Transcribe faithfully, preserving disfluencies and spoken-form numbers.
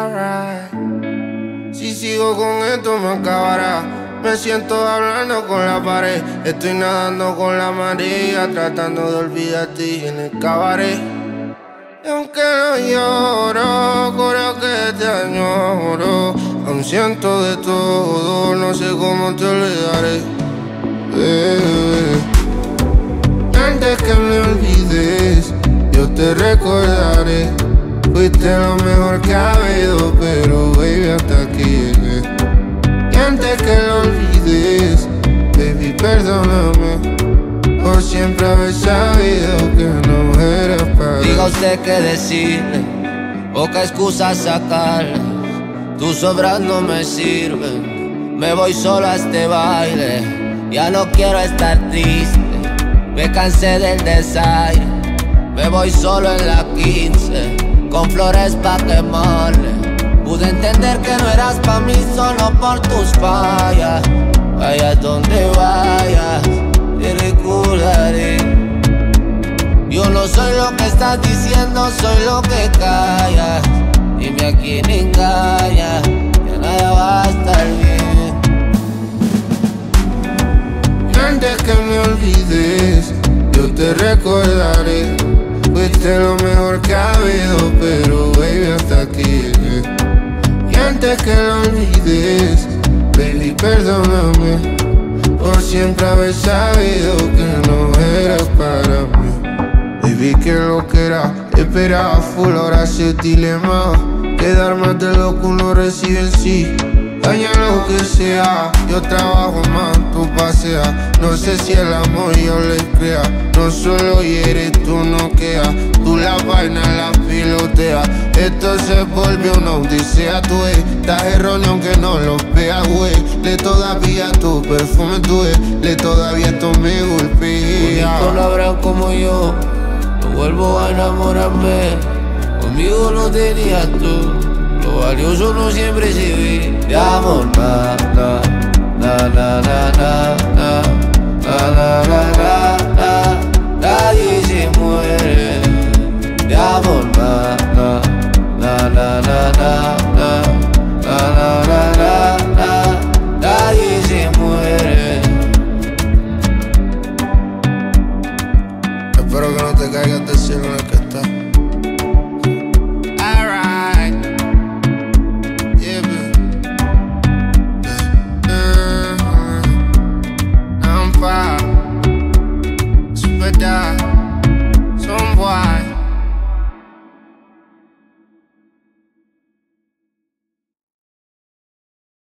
alright. Si sigo con esto me acabará. Me siento hablando con la pared. Estoy nadando con la marea, tratando de olvidarte en el cabaret. Y aunque no lloro, juro que te añoro. Aún siento de todo, no sé cómo te olvidaré. eh. Antes que me olvides, yo te recordaré. Fuiste lo mejor que ha habido, pero baby, hasta aquí llegué. Y antes que lo olvides, baby, perdóname por siempre haber sabido que no eras para mí. Diga usted qué decirle, poca excusa sacarle. Tus obras no me sirven, me voy solo a este baile. Ya no quiero estar triste, me cansé del desaire. Me voy solo en la quince, con flores pa' quemarle. Pude entender que no eras pa' mí solo por tus fallas. Vayas donde vayas, te recordaré. Yo no soy lo que estás diciendo, soy lo que callas. Dime a quién engaña, que nada va a estar bien. Y antes que me olvides, yo te recordaré. Fuiste lo mejor que ha habido, pero baby, hasta aquí llegué. Y antes que lo olvides, baby, perdóname por siempre haber sabido que no eras para mí. Baby, que lo que era, esperaba full, ahora se dilema. Quedar más de lo que uno recibe en sí. Daña lo que sea, yo trabajo más, tú paseas. No sé si el amor yo le crea. No solo hieres, tú no quedas. Tú la vaina la piloteas. Esto se volvió una odisea, tú ves. Estás erróneo aunque no lo veas, güey. Le todavía tu perfume, tú ves. Le todavía esto me golpea. Bonito lo habrán como yo, no vuelvo a enamorarme. Conmigo no tenías tú, lo valioso no siempre se ve. De amor, na, na, na, na, na, na, na, na, na, na, na. Nadie se muere. De amor, na, na, na, na, na, na, na, na, na, na, na. Nadie se muere. Espero que no te caigas del cielo en el que estás.